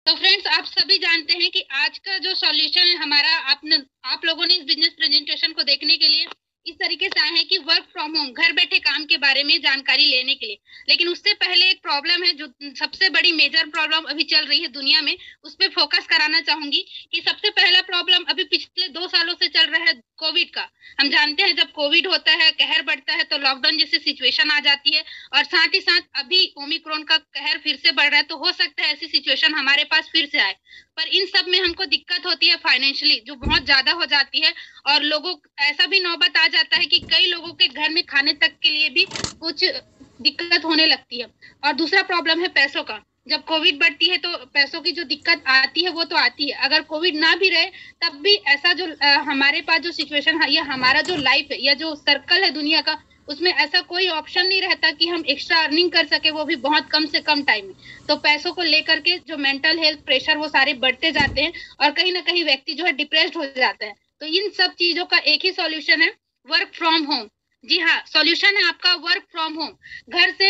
तो फ्रेंड्स, आप सभी जानते हैं कि आज का जो सॉल्यूशन है हमारा, आप लोगों ने इस बिजनेस प्रेजेंटेशन को देखने के लिए इस तरीके से आए हैं कि वर्क फ्रॉम होम, घर बैठे काम के बारे में जानकारी लेने के लिए। लेकिन उससे पहले एक प्रॉब्लम है, जो सबसे बड़ी मेजर प्रॉब्लम अभी चल रही है दुनिया में, उस पर फोकस कराना चाहूंगी। कि सबसे पहला प्रॉब्लम अभी पिछले 2 सालों से चल रहा है, कोविड का। हम जानते हैं जब कोविड होता है, कहर बढ़ता है, तो लॉकडाउन जैसी सिचुएशन आ जाती है। और साथ ही साथ अभी ओमिक्रॉन का कहर फिर से बढ़ रहा है, तो हो सकता है ऐसी सिचुएशन हमारे पास फिर से आए। पर इन सब में हमको दिक्कत होती है फाइनेंशियली, जो बहुत ज्यादा हो जाती है। और लोगों, ऐसा भी नौबत आ जाता है कि कई लोगों के घर में खाने तक के लिए भी कुछ दिक्कत होने लगती है। और दूसरा प्रॉब्लम है पैसों का। जब कोविड बढ़ती है तो पैसों की जो दिक्कत आती है वो तो आती है, अगर कोविड ना भी रहे तब भी ऐसा जो हमारे पास जो सिचुएशन है, या हमारा जो लाइफ है, या जो सर्कल है दुनिया का, उसमें ऐसा कोई ऑप्शन नहीं रहता कि हम एक्स्ट्रा अर्निंग कर सके, वो भी बहुत कम से कम टाइम में। तो पैसों को लेकर के जो मेंटल हेल्थ प्रेशर वो सारे बढ़ते जाते हैं, और कहीं ना कहीं व्यक्ति जो है डिप्रेस्ड हो जाता है। तो इन सब चीजों का एक ही सॉल्यूशन है, वर्क फ्रॉम होम। जी हाँ, सॉल्यूशन है आपका वर्क फ्रॉम होम। घर से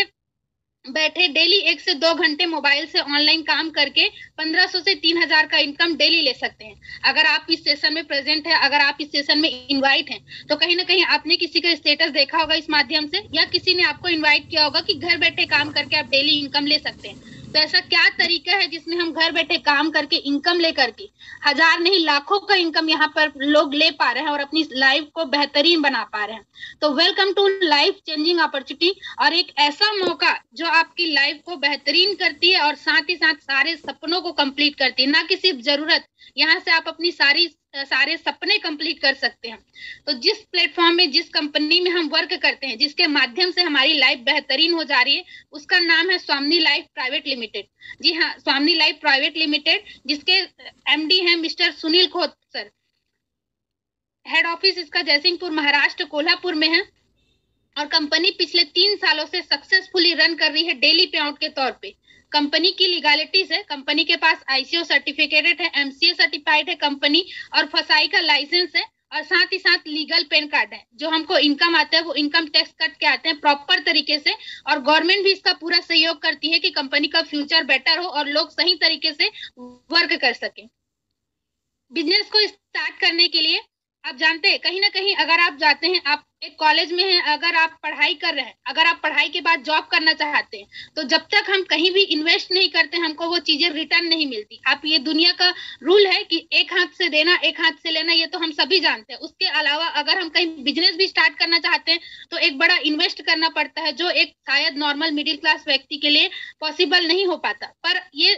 बैठे डेली 1 से 2 घंटे मोबाइल से ऑनलाइन काम करके 1500 से 3000 का इनकम डेली ले सकते हैं। अगर आप इस सेशन में प्रेजेंट है, अगर आप इस सेशन में इनवाइट हैं, तो कहीं ना कहीं आपने किसी का स्टेटस देखा होगा इस माध्यम से, या किसी ने आपको इनवाइट किया होगा कि घर बैठे काम करके आप डेली इनकम ले सकते हैं। तो ऐसा क्या तरीका है जिसमें हम घर बैठे काम करके इनकम लेकर के हजार नहीं लाखों का इनकम यहाँ पर लोग ले पा रहे हैं और अपनी लाइफ को बेहतरीन बना पा रहे हैं। तो welcome to life changing opportunity, और एक ऐसा मौका जो आपकी लाइफ को बेहतरीन करती है और साथ ही साथ सारे सपनों को कंप्लीट करती है। ना कि सिर्फ जरूरत, यहाँ से आप अपनी सारे सपने कंप्लीट कर सकते हैं। तो जिस प्लेटफॉर्म में, जिस कंपनी में हम वर्क करते हैं, जिसके माध्यम से हमारी लाइफ बेहतरीन हो जा रही है, उसका नाम है स्वामिनी लाइफ प्राइवेट लिमिटेड। जी हाँ, स्वामिनी लाइफ प्राइवेट लिमिटेड, जिसके एमडी हैं mister Sunil Khot sir. Head office इसका जयसिंहपुर महाराष्ट्र कोल्हापुर में है। और कंपनी पिछले 3 सालों से सक्सेसफुली रन कर रही है डेली पे आउट के तौर पे। कंपनी की लीगलिटीज है, कंपनी के पास आईसीओ सर्टिफिकेटेड है, एमसीए सर्टिफाइड है कंपनी, और फसाई का लाइसेंस है, और साथ ही साथ लीगल पेन कार्ड है। जो हमको इनकम आता है वो इनकम टैक्स कट के आते हैं प्रॉपर तरीके से। और गवर्नमेंट भी इसका पूरा सहयोग करती है कि कंपनी का फ्यूचर बेटर हो और लोग सही तरीके से वर्क कर सके। बिजनेस को स्टार्ट करने के लिए आप जानते हैं, कहीं ना कहीं अगर आप जाते हैं, आप एक कॉलेज में हैं, अगर आप पढ़ाई कर रहे हैं, अगर आप पढ़ाई के बाद जॉब करना चाहते हैं, तो जब तक हम कहीं भी इन्वेस्ट नहीं करते हमको वो चीजें रिटर्न नहीं मिलती। आप, ये दुनिया का रूल है कि एक हाथ से देना एक हाथ से लेना, ये तो हम सभी जानते हैं। उसके अलावा अगर हम कहीं बिजनेस भी स्टार्ट करना चाहते हैं तो एक बड़ा इन्वेस्ट करना पड़ता है, जो एक शायद नॉर्मल मिडिल क्लास व्यक्ति के लिए पॉसिबल नहीं हो पाता। पर ये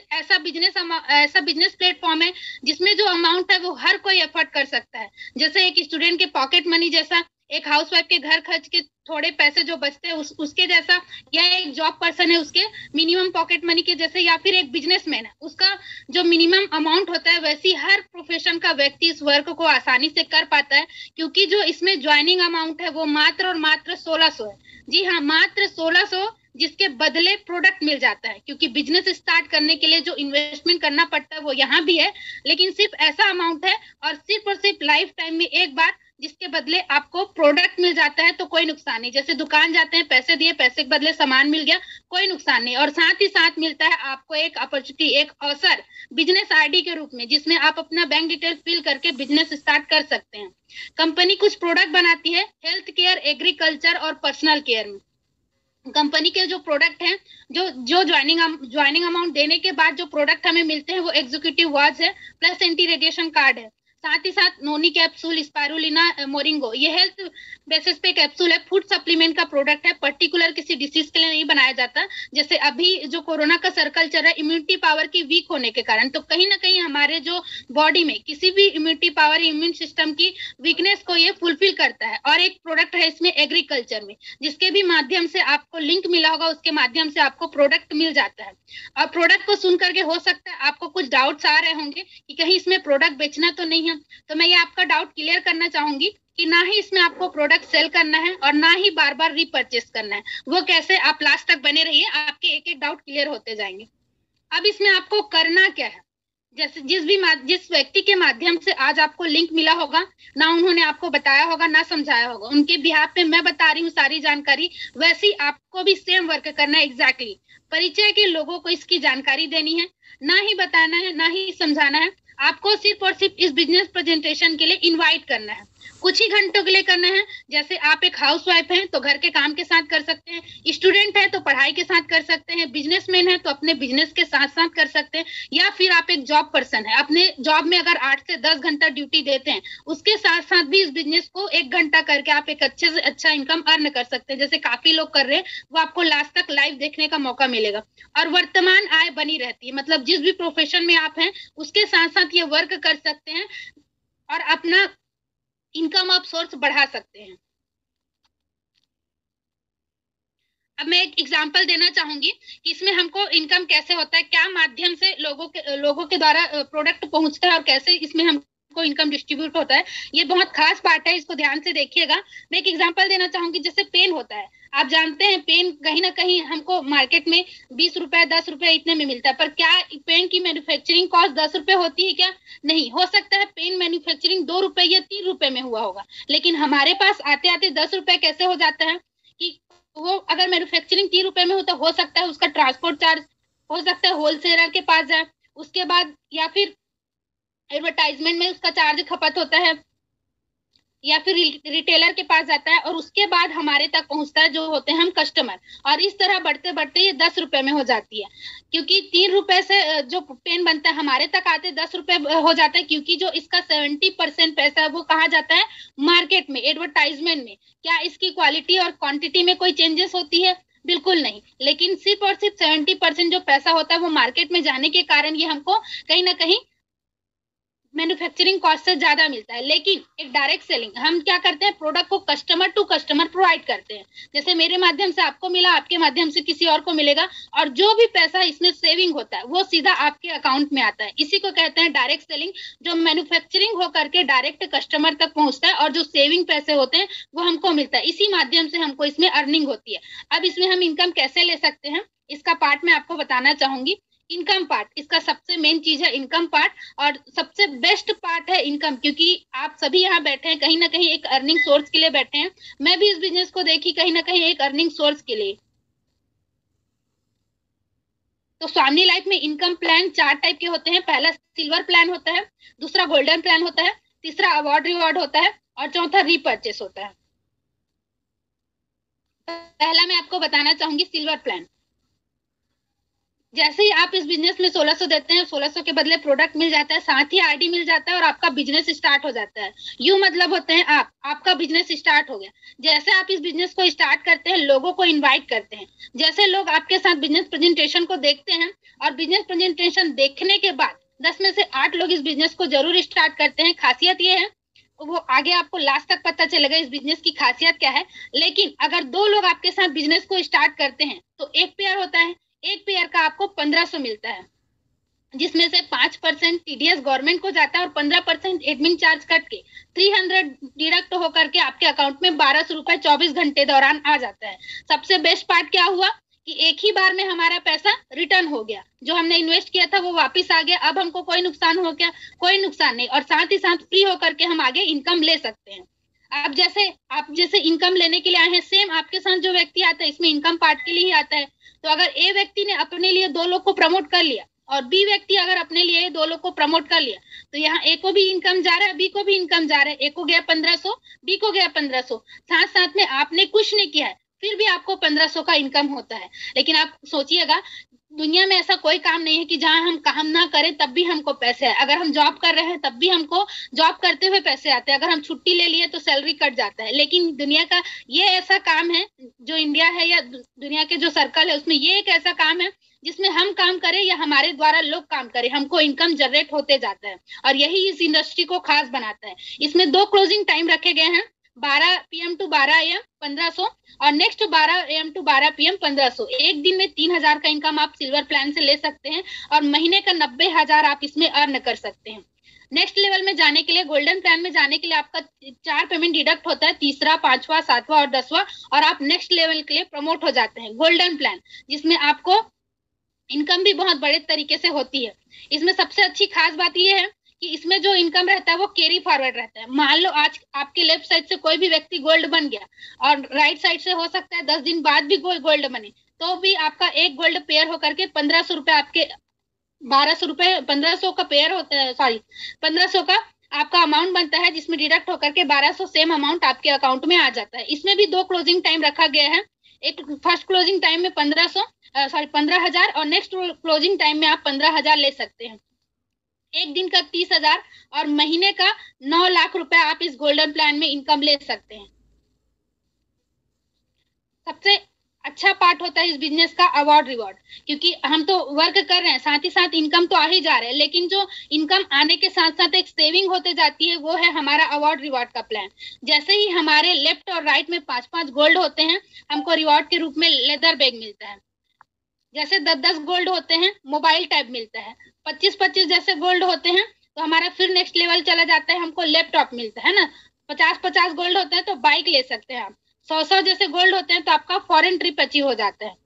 ऐसा बिजनेस प्लेटफॉर्म है जिसमें जो अमाउंट है वो हर कोई एफर्ट कर सकता है। जैसे एक स्टूडेंट के पॉकेट मनी जैसा, एक हाउसवाइफ के घर खर्च के थोड़े पैसे जो बचते हैं उसके जैसा, या एक जॉब पर्सन है उसके मिनिमम पॉकेट मनी के जैसे, या फिर एक बिजनेसमैन है उसका जो मिनिमम अमाउंट होता है, वैसी हर प्रोफेशन का व्यक्ति इस वर्क को आसानी से कर पाता है। क्योंकि जो इसमें ज्वाइनिंग अमाउंट है वो मात्र और मात्र 1600 है। जी हाँ, मात्र 1600, जिसके बदले प्रोडक्ट मिल जाता है। क्योंकि बिजनेस स्टार्ट करने के लिए जो इन्वेस्टमेंट करना पड़ता है वो यहाँ भी है, लेकिन सिर्फ ऐसा अमाउंट है और सिर्फ लाइफ टाइम में एक बार, जिसके बदले आपको प्रोडक्ट मिल जाता है। तो कोई नुकसान नहीं, जैसे दुकान जाते हैं, पैसे दिए, पैसे के बदले सामान मिल गया, कोई नुकसान नहीं। और साथ ही साथ मिलता है आपको एक अपॉर्चुनिटी, एक अवसर बिजनेस आईडी के रूप में, जिसमें आप अपना बैंक डिटेल फिल करके बिजनेस स्टार्ट कर सकते हैं। कंपनी कुछ प्रोडक्ट बनाती है हेल्थ केयर, एग्रीकल्चर और पर्सनल केयर में। कंपनी के जो प्रोडक्ट हैं, जो ज्वाइनिंग अमाउंट देने के बाद जो प्रोडक्ट हमें मिलते हैं वो एग्जीक्यूटिव वॉच है, प्लस एंटी रेडिएशन कार्ड है। साथ ही साथ नोनी कैप्सूल, स्पाइरुलिना मोरिंगो, ये हेल्थ बेसिस पे कैप्सूल है, फूड सप्लीमेंट का प्रोडक्ट है, पर्टिकुलर किसी डिसीज के लिए नहीं बनाया जाता। जैसे अभी जो कोरोना का सर्कल चल रहा है इम्यूनिटी पावर की वीक होने के कारण, तो कहीं ना कहीं हमारे जो बॉडी में किसी भी इम्यूनिटी पावर, इम्यून सिस्टम की वीकनेस को ये फुलफिल करता है। और एक प्रोडक्ट है इसमें एग्रीकल्चर में, जिसके भी माध्यम से आपको लिंक मिला होगा, उसके माध्यम से आपको प्रोडक्ट मिल जाता है। और प्रोडक्ट को सुन करके हो सकता है आपको कुछ डाउट्स आ रहे होंगे कि कहीं इसमें प्रोडक्ट बेचना तो नहीं है। तो मैं ये आपका डाउट क्लियर करना चाहूंगी कि ना ही इसमें आपको प्रोडक्ट सेल करना है और ना ही बार बार रीपरचेस करना है। वो कैसे, आप लास्ट तक बने रहिए, आपके एक एक डाउट क्लियर होते जाएंगे। अब इसमें आपको करना क्या है? जैसे जिस व्यक्ति के माध्यम से आज आपको लिंक मिला होगा, ना उन्होंने आपको बताया होगा ना समझाया होगा, उनके बिहाफ पे मैं बता रही हूँ सारी जानकारी, वैसे आपको भी सेम वर्क करना है एग्जैक्टली। परिचय के लोगों को इसकी जानकारी देनी है, ना ही बताना है ना ही समझाना है, आपको सिर्फ और सिर्फ इस बिजनेस प्रेजेंटेशन के लिए इनवाइट करना है। कुछ ही घंटों के लिए करना है। जैसे आप एक हाउसवाइफ हैं तो घर के काम के साथ कर सकते हैं, स्टूडेंट है तो पढ़ाई के साथ कर सकते हैं, बिजनेसमैन है तो अपने बिजनेस के साथ साथ कर सकते हैं, या फिर आप एक जॉब पर्सन है, अपने जॉब में अगर 8 से 10 घंटा ड्यूटी देते हैं, उसके साथ साथ भी इस बिजनेस को 1 घंटा करके आप एक अच्छे से अच्छा इनकम अर्न कर सकते हैं। जैसे काफी लोग कर रहे हैं, वो आपको लास्ट तक लाइव देखने का मौका मिलेगा। और वर्तमान आय बनी रहती है, मतलब जिस भी प्रोफेशन में आप हैं उसके साथ साथ ये वर्क कर सकते हैं और अपना इनकम ऑफ सोर्स बढ़ा सकते हैं। अब मैं एक एग्जांपल देना चाहूंगी कि इसमें हमको इनकम कैसे होता है, क्या माध्यम से लोगों के द्वारा प्रोडक्ट पहुंचता है और कैसे इसमें हमको इनकम डिस्ट्रीब्यूट होता है। ये बहुत खास पार्ट है, इसको ध्यान से देखिएगा। मैं एक एग्जांपल देना चाहूंगी, जैसे पेन होता है, आप जानते हैं पेन कहीं ना कहीं हमको मार्केट में 20 रुपए 10 रुपए इतने में मिलता है, पर क्या पेन की मैन्युफैक्चरिंग कॉस्ट 10 रुपए होती है क्या? नहीं, हो सकता है पेन मैन्युफैक्चरिंग 2 रुपए या 3 रुपए में हुआ होगा, लेकिन हमारे पास आते आते 10 रुपए कैसे हो जाता है कि वो अगर मैन्युफैक्चरिंग 3 रुपए में हो तो हो सकता है उसका ट्रांसपोर्ट चार्ज, हो सकता है होलसेलर के पास जाए, उसके बाद या फिर एडवर्टाइजमेंट में उसका चार्ज खपत होता है, या फिर रिटेलर के पास जाता है, और उसके बाद हमारे तक पहुंचता है जो होते हैं हम कस्टमर। और इस तरह बढ़ते बढ़ते ये 10 रुपए में हो जाती है, क्योंकि 3 रुपए से जो पेन बनता है हमारे तक आते 10 रुपए हो जाता है, क्योंकि जो इसका 70% पैसा है वो कहा जाता है मार्केट में, एडवर्टाइजमेंट में। क्या इसकी क्वालिटी और क्वांटिटी में कोई चेंजेस होती है? बिल्कुल नहीं, लेकिन सिर्फ और सिर्फ 70% जो पैसा होता है वो मार्केट में जाने के कारण ये हमको कहीं ना कहीं मैन्युफैक्चरिंग कॉस्ट से ज्यादा मिलता है। लेकिन एक डायरेक्ट सेलिंग, हम क्या करते हैं, प्रोडक्ट को कस्टमर टू कस्टमर प्रोवाइड करते हैं। जैसे मेरे माध्यम से आपको मिला, आपके माध्यम से किसी और को मिलेगा, और जो भी पैसा इसमें सेविंग होता है वो सीधा आपके अकाउंट में आता है। इसी को कहते हैं डायरेक्ट सेलिंग, जो मैन्युफैक्चरिंग होकर के डायरेक्ट कस्टमर तक पहुंचता है, और जो सेविंग पैसे होते हैं वो हमको मिलता है। इसी माध्यम से हमको इसमें अर्निंग होती है। अब इसमें हम इनकम कैसे ले सकते हैं, इसका पार्ट मैं आपको बताना चाहूंगी। इनकम पार्ट इसका सबसे मेन चीज है, इनकम पार्ट, और सबसे बेस्ट पार्ट है इनकम, क्योंकि आप सभी यहाँ बैठे हैं कहीं ना कहीं एक अर्निंग सोर्स के लिए बैठे हैं। मैं भी इस बिजनेस को देखी कहीं ना कहीं एक अर्निंग सोर्स के लिए। तो स्वामी लाइफ में इनकम प्लान 4 टाइप के होते हैं। पहला सिल्वर प्लान होता है, दूसरा गोल्डन प्लान होता है, तीसरा अवार्ड रिवॉर्ड होता है, और चौथा रीपर्चेस होता है। पहला मैं आपको बताना चाहूंगी सिल्वर प्लान। जैसे ही आप इस बिजनेस में 1600 देते हैं, 1600 के बदले प्रोडक्ट मिल जाता है, साथ ही आईडी मिल जाता है, और आपका बिजनेस स्टार्ट हो जाता है। यू मतलब होते हैं आपका बिजनेस स्टार्ट हो गया। जैसे आप इस बिजनेस को स्टार्ट करते हैं, लोगों को इनवाइट करते हैं, जैसे लोग आपके साथ बिजनेस प्रेजेंटेशन को देखते हैं, और बिजनेस प्रेजेंटेशन देखने के बाद 10 में से 8 लोग इस बिजनेस को जरूर स्टार्ट करते हैं। खासियत ये है, वो आगे आपको लास्ट तक पता चलेगा इस बिजनेस की खासियत क्या है। लेकिन अगर 2 लोग आपके साथ बिजनेस को स्टार्ट करते हैं तो एक पेयर होता है, एक पेयर का आपको 1500 मिलता है, जिसमें से 5% टीडीएस गवर्नमेंट को जाता है, और 15% एडमिन चार्ज कट के 300 डिडक्ट होकर के आपके अकाउंट में 1200 रुपए 24 घंटे दौरान आ जाता है। सबसे बेस्ट पार्ट क्या हुआ कि एक ही बार में हमारा पैसा रिटर्न हो गया, जो हमने इन्वेस्ट किया था वो वापस आ गया। अब हमको कोई नुकसान हो गया? कोई नुकसान नहीं, और साथ ही साथ फ्री होकर के हम आगे इनकम ले सकते हैं। आप जैसे इनकम लेने के लिए आए हैं, सेम आपके साथ जो व्यक्ति आता है इसमें इनकम पार्ट के लिए ही आता है। तो अगर ए व्यक्ति ने अपने लिए 2 लोग को प्रमोट कर लिया, और बी व्यक्ति अगर अपने लिए 2 लोग को प्रमोट कर लिया, तो यहाँ ए को भी इनकम जा रहा है, बी को भी इनकम जा रहा है। ए को गया 1500, बी को गया 1500, साथ साथ में आपने कुछ नहीं किया है फिर भी आपको 1500 का इनकम होता है। लेकिन आप सोचिएगा, दुनिया में ऐसा कोई काम नहीं है कि जहां हम काम ना करें तब भी हमको पैसे आए। अगर हम जॉब कर रहे हैं तब भी हमको जॉब करते हुए पैसे आते हैं, अगर हम छुट्टी ले लिए तो सैलरी कट जाता है। लेकिन दुनिया का ये ऐसा काम है, जो इंडिया है या दुनिया के जो सर्कल है उसमें ये एक ऐसा काम है जिसमें हम काम करें या हमारे द्वारा लोग काम करें, हमको इनकम जनरेट होते जाता है। और यही इस इंडस्ट्री को खास बनाता है। इसमें 2 क्लोजिंग टाइम रखे गए हैं, 12 PM टू 12 AM 1500, और नेक्स्ट 12 AM टू 12 PM 1500। एक दिन में 3000 का इनकम आप सिल्वर प्लान से ले सकते हैं, और महीने का 90,000 आप इसमें अर्न कर सकते हैं। नेक्स्ट लेवल में जाने के लिए, गोल्डन प्लान में जाने के लिए आपका 4 पेमेंट डिडक्ट होता है, तीसरा, 5वां, 7वां और 10वां, और आप नेक्स्ट लेवल के लिए प्रमोट हो जाते हैं। गोल्डन प्लान जिसमें आपको इनकम भी बहुत बड़े तरीके से होती है। इसमें सबसे अच्छी खास बात यह है कि इसमें जो इनकम रहता है वो कैरी फॉरवर्ड रहता है। मान लो आज आपके लेफ्ट साइड से कोई भी व्यक्ति गोल्ड बन गया और राइट साइड से हो सकता है 10 दिन बाद भी कोई गोल्ड बने, तो भी आपका एक गोल्ड पेयर होकर के 1500 रुपए आपके 1200 रुपए 1500 का पेयर होता है, सॉरी 1500 का आपका अमाउंट बनता है, जिसमें डिडक्ट होकर के 1200 सेम अमाउंट आपके अकाउंट में आ जाता है। इसमें भी 2 क्लोजिंग टाइम रखा गया है। एक फर्स्ट क्लोजिंग टाइम में 15,000 और नेक्स्ट क्लोजिंग टाइम में आप 15,000 ले सकते हैं। एक दिन का 30,000 और महीने का 9 लाख रुपए आप इस गोल्डन प्लान में इनकम ले सकते हैं। सबसे अच्छा पार्ट होता है इस बिजनेस का अवार्ड रिवॉर्ड, क्योंकि हम तो वर्क कर रहे हैं, साथ ही साथ इनकम तो आ ही जा रहा है, लेकिन जो इनकम आने के साथ साथ एक सेविंग होते जाती है, वो है हमारा अवार्ड रिवॉर्ड का प्लान। जैसे ही हमारे लेफ्ट और राइट में 5-5 गोल्ड होते हैं, हमको रिवॉर्ड के रूप में लेदर बैग मिलता है। जैसे 10-10 गोल्ड होते हैं, मोबाइल टैब मिलता है। 25-25 जैसे गोल्ड होते हैं तो हमारा फिर नेक्स्ट लेवल चला जाता है, हमको लैपटॉप मिलता है ना। 50-50 गोल्ड होते हैं तो बाइक ले सकते हैं आप। 100-100 जैसे गोल्ड होते हैं तो आपका फॉरेन ट्रिप अचीव हो जाता है।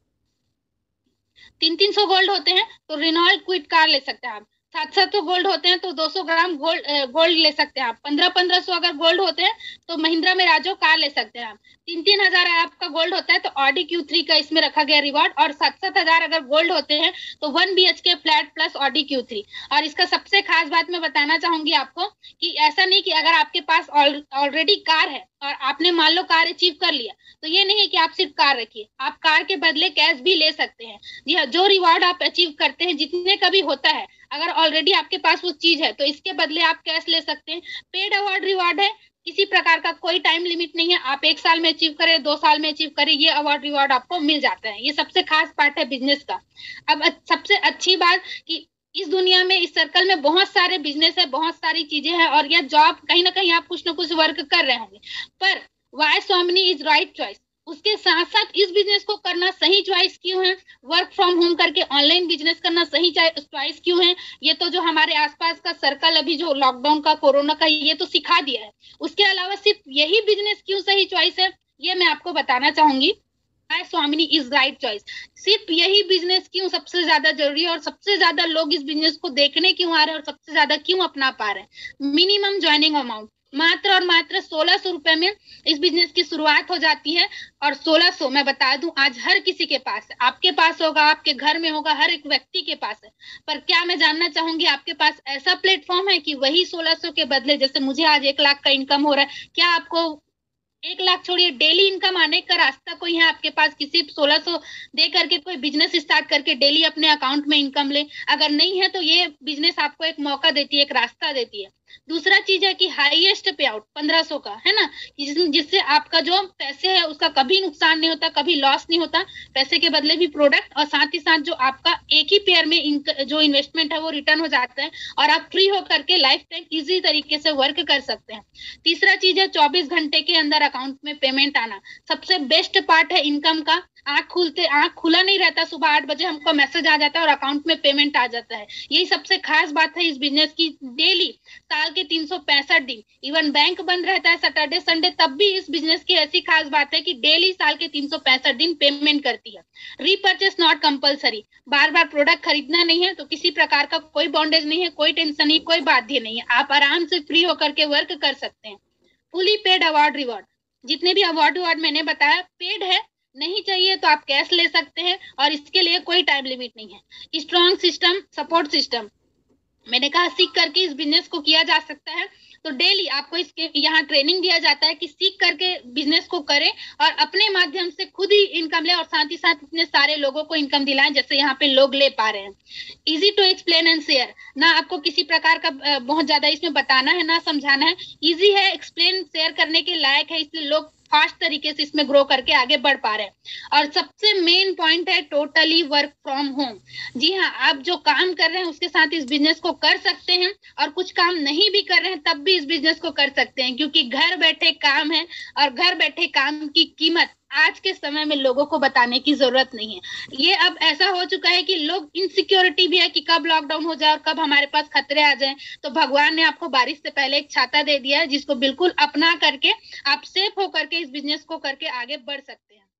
300-300 गोल्ड होते हैं तो रेनॉल्ट क्विड कार ले सकते हैं आप। 700 गोल्ड होते हैं तो 200 ग्राम गोल्ड ले सकते हैं आप। 1500 अगर गोल्ड होते हैं तो महिंद्रा में राजो कार ले सकते हैं आप। 3-3 हजार आपका गोल्ड होता है तो ऑडी Q3 का इसमें रखा गया रिवॉर्ड। और 7-7 हजार अगर गोल्ड होते हैं तो 1 BHK flat plus Audi Q3। और इसका सबसे खास बात मैं बताना चाहूंगी आपको कि ऐसा नहीं कि अगर आपके पास ऑलरेडी कार है और आपने मान लो कार अचीव कर लिया, तो ये नहीं है कि आप सिर्फ कार रखिए, आप कार के बदले कैश भी ले सकते हैं। जी हाँ, जो रिवॉर्ड आप अचीव करते हैं, जितने का भी होता है, अगर ऑलरेडी आपके पास वो चीज है तो इसके बदले आप कैश ले सकते हैं। पेड अवार्ड रिवॉर्ड है, किसी प्रकार का कोई टाइम लिमिट नहीं है। आप 1 साल में अचीव करें, 2 साल में अचीव करें, ये अवार्ड रिवॉर्ड आपको मिल जाता है। ये सबसे खास पार्ट है बिजनेस का। अब सबसे अच्छी बात कि इस दुनिया में, इस सर्कल में बहुत सारे बिजनेस है, बहुत सारी चीजें हैं, और यह जॉब कहीं ना कहीं आप कुछ ना कुछ वर्क कर रहे होंगे, पर वाई स्वामिनी इज राइट चॉइस। उसके साथ साथ इस बिजनेस को करना सही चॉइस क्यों है, वर्क फ्रॉम होम करके ऑनलाइन बिजनेस करना सही चॉइस क्यों है, ये तो जो हमारे आसपास का सर्कल अभी जो लॉकडाउन का, कोरोना का, ये तो सिखा दिया है। उसके अलावा सिर्फ यही बिजनेस क्यों सही चॉइस है, ये मैं आपको बताना चाहूंगी। स्वामिनी इज राइट चॉइस। सिर्फ यही बिजनेस क्यों सबसे ज्यादा जरूरी है और सबसे ज्यादा लोग इस बिजनेस को देखने क्यों आ रहे हैं और सबसे ज्यादा क्यों अपना पा रहे हैं। मिनिमम ज्वाइनिंग अमाउंट मात्र और मात्र 1600 रुपए में इस बिजनेस की शुरुआत हो जाती है। और 1600 मैं बता दूं, आज हर किसी के पास है, आपके पास होगा, आपके घर में होगा, हर एक व्यक्ति के पास है। पर क्या मैं जानना चाहूंगी, आपके पास ऐसा प्लेटफॉर्म है कि वही 1600 के बदले, जैसे मुझे आज 1 लाख का इनकम हो रहा है, क्या आपको 1 लाख छोड़िए, डेली इनकम आने का रास्ता कोई है आपके पास कि सिर्फ 1600 दे करके कोई बिजनेस स्टार्ट करके डेली अपने अकाउंट में इनकम ले? अगर नहीं है तो ये बिजनेस आपको एक मौका देती है, एक रास्ता देती है। दूसरा चीज है कि हाईएस्ट पे आउट 1500 का है ना, जिससे आपका जो पैसे है उसका कभी नुकसान नहीं होता, कभी लॉस नहीं होता, पैसे के बदले भी प्रोडक्ट, और साथ ही साथ जो आपका एक ही पेयर में जो इन्वेस्टमेंट है वो रिटर्न हो जाता है, और आप फ्री होकर के लाइफ टाइम इजी तरीके से वर्क कर सकते हैं। तीसरा चीज है 24 घंटे के अंदर अकाउंट में पेमेंट आना। सबसे बेस्ट पार्ट है इनकम का, आंख खुला नहीं रहता, सुबह 8 बजे हमको मैसेज आ जाता है और अकाउंट में पेमेंट आ जाता है। यही सबसे खास बात है इस बिजनेस की। डेली साल के 365 दिन, इवन बैंक बंद रहता है सैटरडे संडे, तब भी इस बिजनेस की ऐसी खास बात है कि डेली साल के 365 दिन पेमेंट करती है। रीपर्चेस नॉट कंपलसरी, बार बार प्रोडक्ट खरीदना नहीं है, तो किसी प्रकार का कोई बॉन्डेज नहीं है, कोई टेंशन नहीं, कोई बाध्य नहीं है, आप आराम से फ्री होकर के वर्क कर सकते हैं। फुली पेड अवार्ड रिवॉर्ड, जितने भी अवार्ड मैंने बताया पेड है, नहीं चाहिए तो आप कैश ले सकते हैं, और इसके लिए कोई टाइम लिमिट नहीं है। स्ट्रॉन्ग सिस्टम, सपोर्ट सिस्टम, मैंने कहा सीख करके इस बिजनेस को किया जा सकता है। तो डेली आपको इसके यहाँ ट्रेनिंग दिया जाता है कि सीख करके बिजनेस को करें और अपने माध्यम से खुद ही इनकम ले, और साथ ही साथ इतने सारे लोगों को इनकम दिलाएं जैसे यहाँ पे लोग ले पा रहे हैं। Easy to explain and share, ना आपको किसी प्रकार का बहुत ज्यादा इसमें बताना है ना समझाना है, इजी है, एक्सप्लेन शेयर करने के लायक है, इसलिए लोग फास्ट तरीके से इसमें ग्रो करके आगे बढ़ पा रहे हैं। और सबसे मेन पॉइंट है टोटली वर्क फ्रॉम होम। जी हाँ, आप जो काम कर रहे हैं उसके साथ इस बिजनेस को कर सकते हैं, और कुछ काम नहीं भी कर रहे हैं तब भी इस बिजनेस को कर सकते हैं, क्योंकि घर बैठे काम है, और घर बैठे काम की कीमत आज के समय में लोगों को बताने की जरूरत नहीं है। ये अब ऐसा हो चुका है कि लोग इनसिक्योरिटी भी है कि कब लॉकडाउन हो जाए और कब हमारे पास खतरे आ जाए, तो भगवान ने आपको बारिश से पहले एक छाता दे दिया है, जिसको बिल्कुल अपना करके आप सेफ होकर के इस बिजनेस को करके आगे बढ़ सकते हैं।